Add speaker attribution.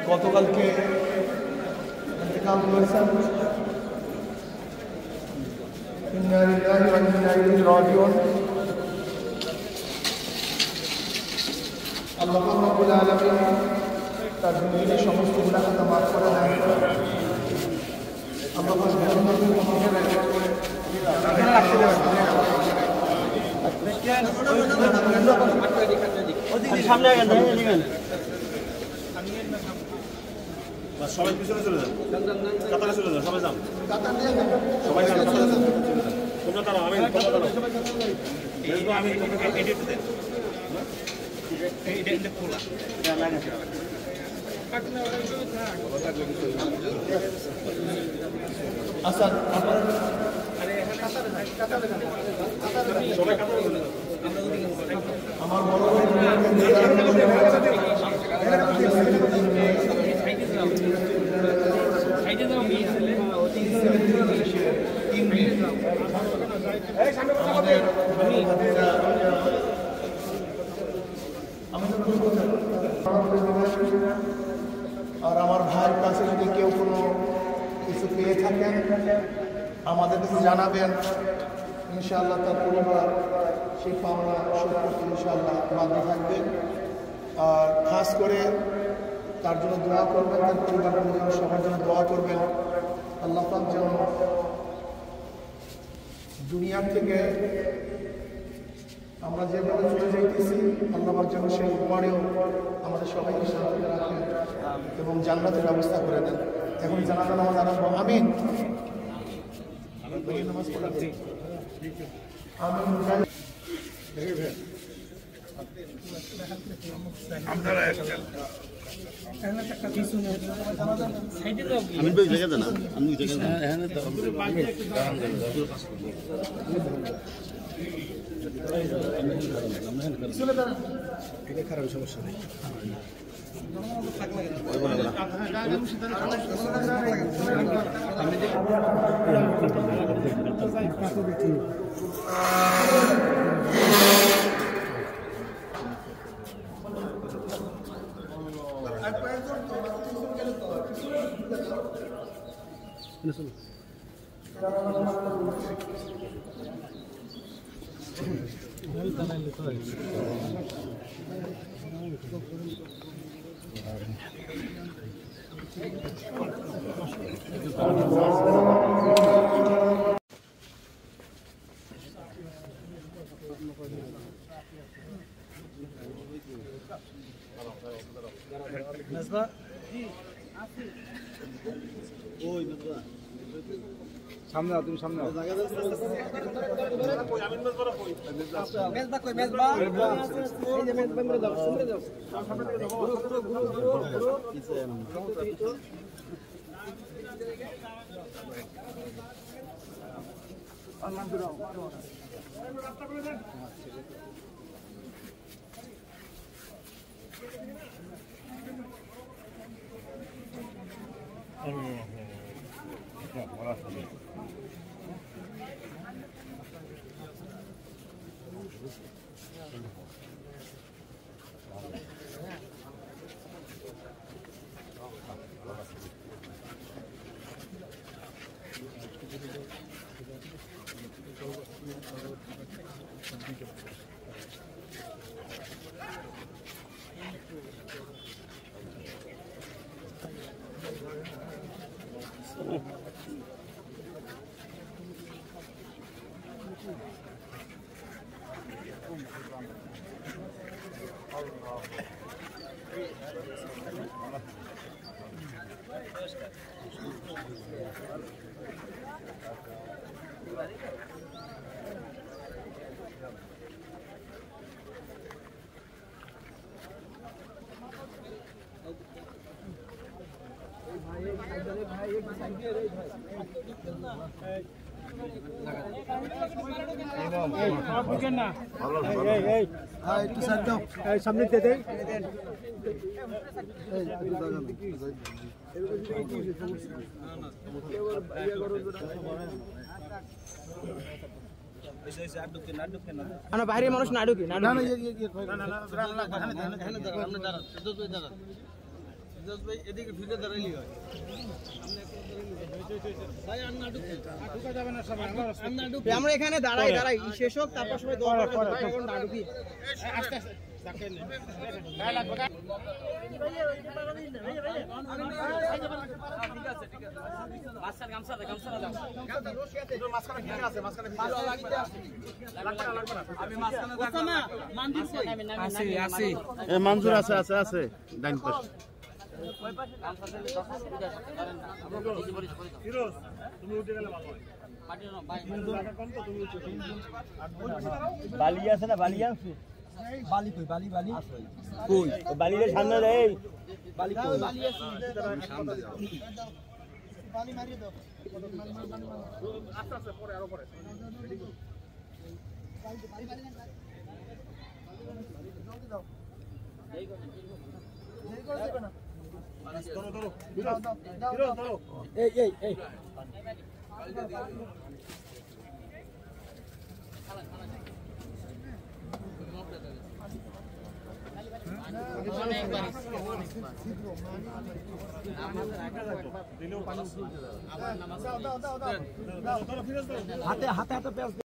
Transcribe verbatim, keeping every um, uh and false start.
Speaker 1: গতকালকে ইন্তেকাল করেছেন। ইন্না লিল্লাহি ওয়া ইন্না ইলাইহি রাজিউন। আল্লাহ রাব্বুল আলামিন তার জিন্দেগির সমস্ত গুনাহকে মাফ করে দেন। আমরা
Speaker 2: সামনে
Speaker 3: সবাই পিছনে চলে যান, কাতারে চলে যান, সবাই যান, সবাই যান, তোমরা দাঁড়াও, আমি আমি
Speaker 1: আচ্ছা আমার বড় আর আমার ভাইয়ের কাছে যদি কেউ কোনো কিছু পেয়ে থাকেন আমাদের কাছে জানাবেন। ইনশাআল্লাহ তার পরিবার সেই পাওনা শোধ করতে ইনশাআল্লাহ বাধ্য থাকবে। আর খাস করে তার জন্য দোয়া করবেন, তার পরিবারের জন্য সবার জন্য দোয়া করবেন। আল্লাহ পাক যেন দুনিয়ার থেকে আমরা যেভাবে চলে যাইতেছি আল্লাহ পাক যেন সেই উপরেও আমাদের সবাইকে শান্তিতে রাখেন এবং জান্নাতের ব্যবস্থা করে দেন। এখন জানাজা নামাজ আরম্ভ। আমিন নামাজ পড়াচ্ছি। আমিন।
Speaker 3: আপনারা
Speaker 2: আমি তো জায়গা জানা আমি জায়গা জানা এখানে তো
Speaker 3: এটা খারাপ সমস্যা নেই।
Speaker 4: সামনে আও, তুমি সামনে আও।
Speaker 5: মেজবা কই মেজবা এই যে মেজবা মেরে দাও সামনে দাও সামনে দাও গুরু গুরু গুরু গুরু গুরু আল্লাহ দাও রাস্তা করে দেন। সামনে বাইরে মানুষ না ঢুকি না ফিরোজ ভাই এদিকে ভিডিও দাঁড়াইলি হয় ভাই আন্না ঢুকে ঢুকা যাবে না সবাই আন্না ঢুকে আমরা এখানে দাঁড়াই দাঁড়াই শেষ হোক তারপর সবাই দৌড় করবে ভাই এখন না ঢুকি আস্তে আস্তে দেখেন গায় লাগবে ঠিক আছে ঠিক আছে মাছখান গামছা দে গামছা দাও গামছা রশিয়াতে মাছখানে ঠিক আছে মাছখানে ভালো লাগবে লাগবে না লাগবে না আমি মাছখানে দেখো না মন্দির কই আছে আছে
Speaker 2: এ মঞ্জুর আছে আছে আছে ডাইন পাশ
Speaker 5: ওই পাশে গামছা দিলে দশ মিনিট আছে করেন না এই বলি ফিরোজ তুমি উঠে গেলে ভালো হয় মাটি না ভাই কম তো তুমি উঠে
Speaker 4: বালি আছে না বালি আছে
Speaker 5: বালি কই বালি বালি
Speaker 4: কই বালির সামনে রে
Speaker 5: বালি কই বালি আছে সামনে যাও বালি মারিয়ে দাও আস্তে আস্তে পরে আরো পরে বালি বালি জলদি দাও এই কথা এই করে দেব না ধরো ধরো দাও দাও ধরো
Speaker 4: এই এই এই
Speaker 5: হাতে হাতে হাতে